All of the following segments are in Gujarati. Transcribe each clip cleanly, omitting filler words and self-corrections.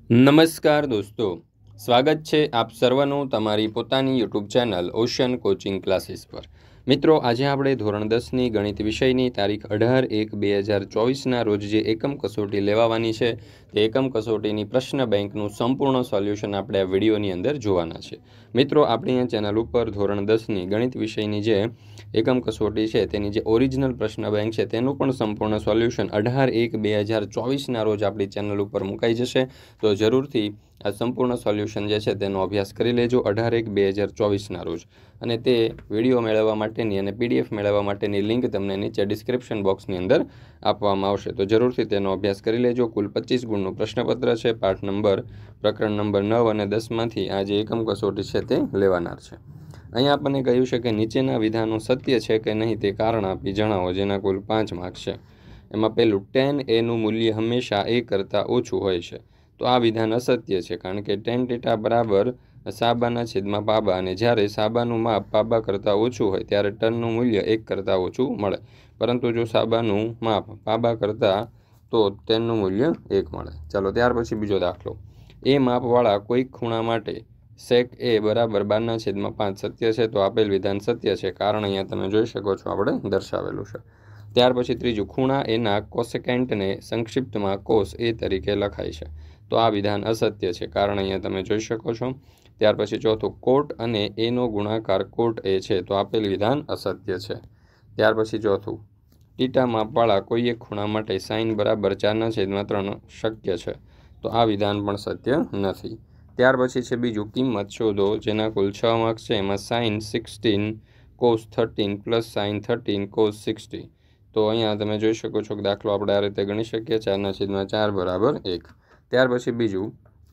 નમસ્કાર દોસ્તો, સ્વાગત છે આપ સર્વનું તમારી પોતાની YouTube channel ocean coaching classes પર। મિત્રો, આજે આપણે ધોરણ 10ની ગણિત વિષયની તારીખ 18/1/2024ના રોજ જે એકમ કસોટી લેવાની છે તે એકમ કસોટીની પ્રશ્ન બેંકનું સંપૂર્ણ સોલ્યુશન આપણે આ વિડીયોની અંદર જોવાના છે। મિત્રો, આપણી આ ચેનલ ઉપર ધોરણ 10ની ગણિત વિષયની જે એકમ કસોટી છે તેની જે ઓરિજિનલ પ્રશ્ન બેંક છે તેનું પણ સંપૂર્ણ સોલ્યુશન 18/1/2024ના રોજ આપણી ચેનલ ઉપર મુકાઈ જશે। તો જરૂરથી આ સંપૂર્ણ સોલ્યુશન જે છે તેનો અભ્યાસ કરી લેજો 18/1/2024ના રોજ। અને તે વિડીયો મેળવવા માટેની અને પીડીએફ મેળવવા માટેની લિંક તમને નીચે ડિસ્ક્રિપ્શન બોક્સની અંદર આપવામાં આવશે। તો જરૂરથી તેનો અભ્યાસ કરી લેજો। કુલ 25 ગુણનું પ્રશ્નપત્ર છે। પાઠ નંબર પ્રકરણ નંબર 9 અને 10માંથી આ જે એકમ કસોટી છે તે લેવાનાર છે। અહીંયા આપણને કહ્યું છે કે નીચેના વિધાનો સત્ય છે કે નહીં તે કારણ આપી જણાવો, જેના કુલ 5 માર્ક છે। એમાં પહેલું, tan a નું મૂલ્ય હંમેશા a કરતાં ઓછું હોય છે। તો આ વિધાન અસત્ય છે, કારણ કે tan θ બરાબર સાબાના છેદમાં પાબા, અને જ્યારે સાબાનું માપ પાબા કરતાં ઓછું હોય ત્યારે ટનનું મૂલ્ય 1 કરતાં ઓછું મળે, પરંતુ જો સાબાનું માપ પાબા કરતાં તો તેનું મૂલ્ય 1 મળે। ચાલો ત્યાર પછી બીજો દાખલો, એ માપવાળા કોઈક ખૂણા માટે sec a બરાબર 12/5 સત્ય છે। તો આપેલ વિધાન સત્ય છે, કારણ અહીંયા તમે જોઈ શકો છો આપણે દર્શાવેલું છે। ત્યાર પછી ત્રીજું, ખૂણા એના કોસેકેન્ટને સંક્ષિપ્તમાં cos a તરીકે લખાય છે। તો આ વિધાન અસત્ય છે, કારણ અહીંયા તમે જોઈ શકો છો। ત્યાર પછી ચોથું, કોટ અને એનો ગુણાકાર કોટ એ છે। તો આપેલ વિધાન અસત્ય છે। ત્યાર પછી ચોથું, θ માપવાળા કોઈ એક ખૂણા માટે sin બરાબર 4/3 શક્ય છે। તો આ વિધાન પણ સત્ય નથી। ત્યાર પછી છે બીજું, કિંમત શોધો, જેના કુલ 6 માર્ક્સ છે। એમાં sin 16 cos 13 plus sin 13 cos 60। તો અહીંયા તમે જોઈ શકો છો કે દાખલો આપણે આ રીતે ગણી શકીએ, 4/4 બરાબર 1। ત્યાર પછી બીજું,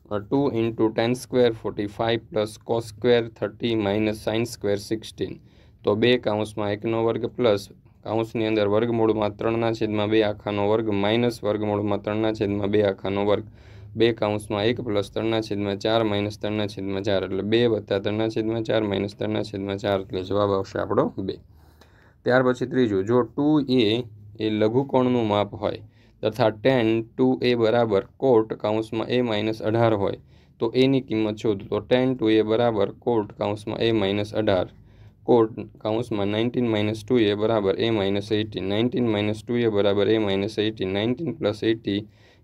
2 × tan square 45 plus cos square 30 minus sin square 16। તો 2 કૌંસમાં 1નો વર્ગ પ્લસ કૌંસની અંદર વર્ગમૂળમાં 3/2 આખાનો વર્ગ માઇનસ વર્ગમૂળમાં 3/2 આખાનો વર્ગ, 2 કૌંસમાં 1 પ્લસ 3/4 માઇનસ 3/4, એટલે 2 વત્તા 3/4 માઇનસ 3/4, એટલે જવાબ આવશે આપણો 2। ત્યાર પછી ત્રીજું, જો 2a એ લઘુકોણનું માપ હોય તથા tan 2a બરાબર કોટ કૌંસમાં a માઇનસ 18 હોય તો એની કિંમત શોધો। તો tan 2a બરાબર કોટ કૌંસમાં a માઇનસ 18 કોટ કૌંસમાં 19 - 2a બરાબર a માઇનસ 18, 19 - 2a બરાબર a માઇનસ 18, 19 + 80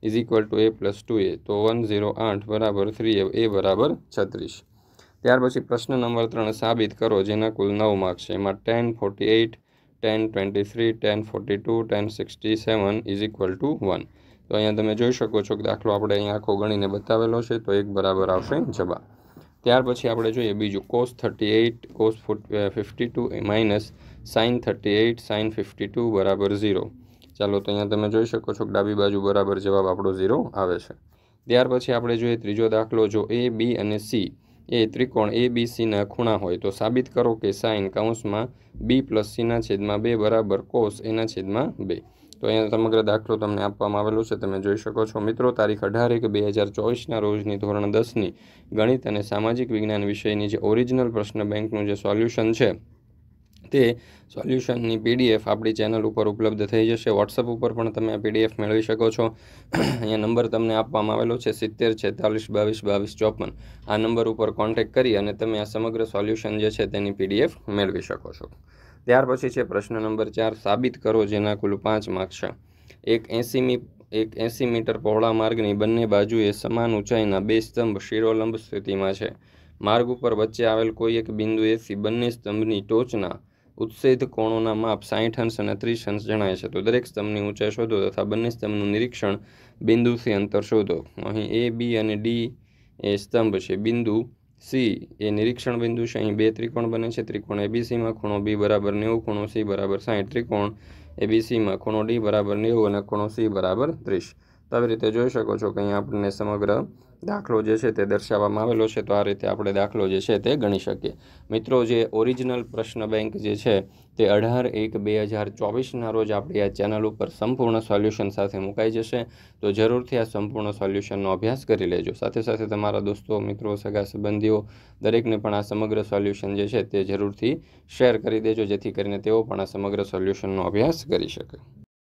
= a + 2a। તો 108 બરાબર 3a, a બરાબર 36। ત્યાર પછી પ્રશ્ન નંબર 3, સાબિત કરો, જેના કુલ 9 માર્ક છે। એમાં tan 48, tan 23, tan 42, tan 67 = 1। તો અહીંયા તમે જોઈ શકો છો કે દાખલો આપણે અહીંયા આખો ગણીને બતાવેલો છે, તો 1 બરાબર આવશે જવાબ। ત્યાર પછી આપણે જોઈએ બીજું, cos 38 cos 52 minus sin 38 sin 52 બરાબર 0। ચાલો તો અહીંયા તમે જોઈ શકો છો કે ડાબી બાજુ બરાબર જવાબ આપણો 0 આવે છે। ત્યાર પછી આપણે જોઈએ ત્રીજો દાખલો, જો a b અને c એ ત્રિકોણ ABCના ખૂણા હોય તો સાબિત કરો કે sin કૌંસમાં b + c/2 બરાબર cos a/2। તો અહીંયા સમગ્ર દાખલો તમને આપવામાં આવેલો છે, તમે જોઈ શકો છો। મિત્રો, તારીખ 18/1/2024ના રોજની ધોરણ 10ની ગણિત અને સામાજિક વિજ્ઞાન વિષયની જે ઓરિજિનલ પ્રશ્ન બેંકનું જે સોલ્યુશન છે તે સોલ્યુશનની પીડીએફ આપણી ચેનલ ઉપર ઉપલબ્ધ થઈ જશે। વોટ્સઅપ ઉપર પણ તમે આ પીડીએફ મેળવી શકો છો। અહીંયા નંબર તમને આપવામાં આવેલો છે 70 46 22 22 54। આ નંબર ઉપર કોન્ટેક્ટ કરી અને તમે આ સમગ્ર સોલ્યુશન જે છે તેની પીડીએફ મેળવી શકો છો। ત્યાર પછી છે પ્રશ્ન નંબર 4, સાબિત કરો, જેના કુલ 5 માર્ક છે। એક 80 મીટર પહોળા માર્ગની બંને બાજુએ સમાન ઊંચાઈના 2 સ્તંભ શિરોલંબ સ્થિતિમાં છે। માર્ગ ઉપર વચ્ચે આવેલ કોઈ એક બિંદુએથી બંને સ્તંભની ટોચના ઉત્સેદ કોણોના માપ 60 અંશ અને 30 અંશ જણાય છે। તો દરેક સ્તંભની ઊંચાઈ શોધો તથા બંને સ્તંભનું નિરીક્ષણ બિંદુથી અંતર શોધો। અહીં a, b અને d એ સ્તંભ છે, બિંદુ c એ નિરીક્ષણ બિંદુ છે। અહીં 2 ત્રિકોણ બને છે। ત્રિકોણ ABCમાં ખૂણો b બરાબર 90, ખૂણો c બરાબર 60, ત્રિકોણ ABCમાં ખૂણો d બરાબર 90 અને ખૂણો c બરાબર 30। તો આવી રીતે જોઈ શકો છો કે અહીંયા આપણને સમગ્ર દાખલો જે છે તે દર્શાવવામાં આવેલો છે। તો આ રીતે આપણે દાખલો જે છે તે ગણી શકીએ। મિત્રો, જે ઓરિજિનલ પ્રશ્ન બેંક જે છે તે 18/1/2024ના રોજ આપણી આ ચેનલ ઉપર સંપૂર્ણ સોલ્યુશન સાથે મુકાઈ જશે। તો જરૂરથી આ સંપૂર્ણ સોલ્યુશનનો અભ્યાસ કરી લેજો। સાથે સાથે તમારા દોસ્તો, મિત્રો, સગા સંબંધીઓ દરેકને પણ આ સમગ્ર સોલ્યુશન જે છે તે જરૂરથી શેર કરી દેજો, જેથી કરીને તેઓ પણ આ સમગ્ર સોલ્યુશનનો અભ્યાસ કરી શકે।